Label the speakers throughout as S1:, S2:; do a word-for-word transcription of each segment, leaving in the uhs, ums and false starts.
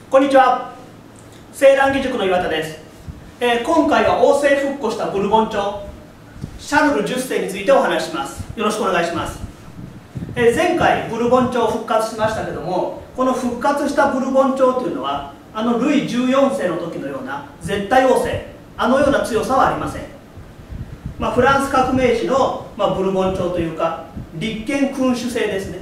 S1: こんにちは。青蘭義塾の岩田です。えー、今回は王政復古したブルボン朝シャルルじゅっせいについてお話しします。よろしくお願いします。えー、前回ブルボン朝を復活しましたけども、この復活したブルボン朝というのはあのルイじゅうよんせいの時のような絶対王政、あのような強さはありません。まあ、フランス革命時の、まあ、ブルボン朝というか立憲君主制ですね。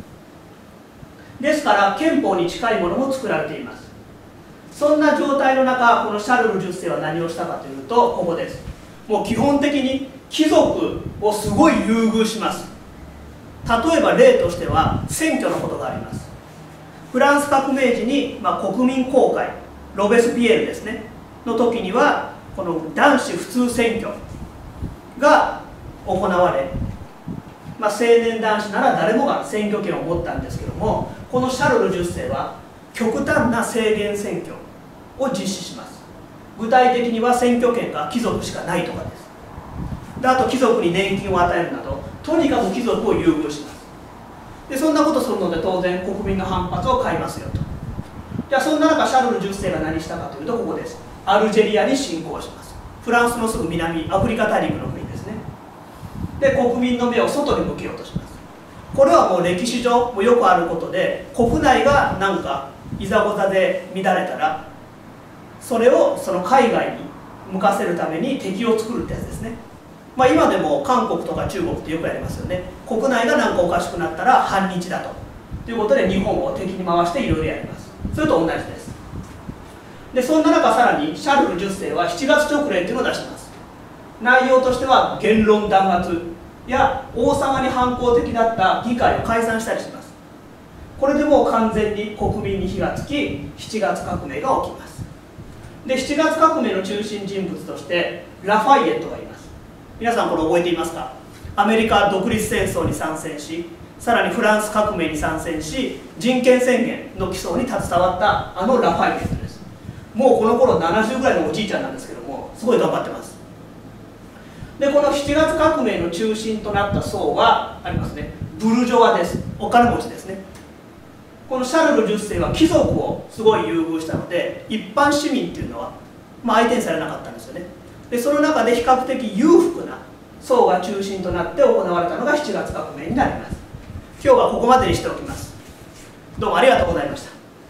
S1: ですから憲法に近いものも作られています。そんな状態の中、このシャルルじゅっせいは何をしたかというと、ここです。もう基本的に貴族をすごい優遇します。例えば例としては選挙のことがあります。フランス革命時に、まあ、国民公会ロベスピエールですねの時にはこの男子普通選挙が行われ、まあ、青年男子なら誰もが選挙権を持ったんですけども、このシャルルじゅっせいは極端な制限選挙を実施します。具体的には選挙権が貴族しかないとかです。であと貴族に年金を与えるなど、とにかく貴族を優遇します。でそんなことするので当然国民の反発を買いますよと。じゃあそんな中シャルルじゅっせいが何したかというと、ここです。アルジェリアに侵攻します。フランスのすぐ南、アフリカ大陸の国ですね。で国民の目を外に向けようとします。これはもう歴史上もよくあることで、国内が何かいざこざで乱れたらそれをその海外に向かせるために敵を作るってやつですね。まあ、今でも韓国とか中国ってよくやりますよね。国内が何かおかしくなったら反日だとということで日本を敵に回していろいろやります。それと同じです。でそんな中さらにシャルルじゅっせいはしちがつ勅令というのを出します。内容としては言論弾圧や王様に反抗的だった議会を解散したりします。これでもう完全に国民に火がつきしちがつ革命が起きます。でしちがつ革命の中心人物としてラファイエットがいます。皆さんこれ覚えていますか？アメリカ独立戦争に参戦し、さらにフランス革命に参戦し、人権宣言の起草に携わったあのラファイエットです。もうこの頃ななじゅうぐらいのおじいちゃんなんですけども、すごい頑張ってます。でこのしちがつ革命の中心となった層はありますね。ブルジョワです。お金持ちですね。このシャルルじゅっせいは貴族をすごい優遇したので、一般市民っていうのは、まあ、相手にされなかったんですよね。でその中で比較的裕福な層が中心となって行われたのがしちがつ革命になります。今日はここまでにしておきます。どうもありがとうございました。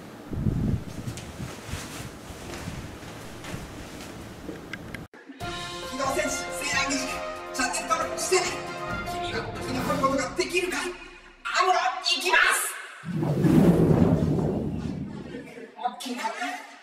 S2: 機動戦士青蘭義塾、チャンネル登録してね。君は生き残ることができるか。アムロ行きます。大きな